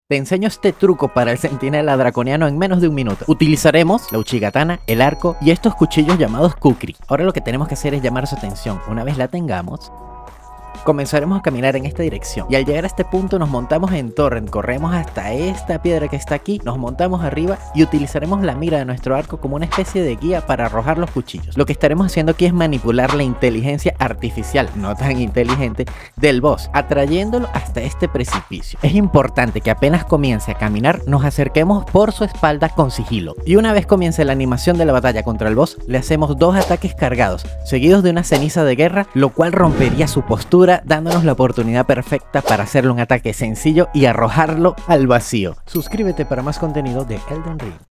Te enseño este truco para el centinela draconiano en menos de un minuto. Utilizaremos la Uchigatana, el arco y estos cuchillos llamados Kukri. Ahora lo que tenemos que hacer es llamar su atención. Una vez la tengamos, comenzaremos a caminar en esta dirección y al llegar a este punto nos montamos en Torrent, corremos hasta esta piedra que está aquí, nos montamos arriba y utilizaremos la mira de nuestro arco como una especie de guía para arrojar los cuchillos. Lo que estaremos haciendo aquí es manipular la inteligencia artificial, no tan inteligente, del boss, atrayéndolo hasta este precipicio. Es importante que apenas comience a caminar nos acerquemos por su espalda con sigilo y una vez comience la animación de la batalla contra el boss le hacemos 2 ataques cargados seguidos de una ceniza de guerra, lo cual rompería su postura, dándonos la oportunidad perfecta para hacerle un ataque sencillo y arrojarlo al vacío. Suscríbete para más contenido de Elden Ring.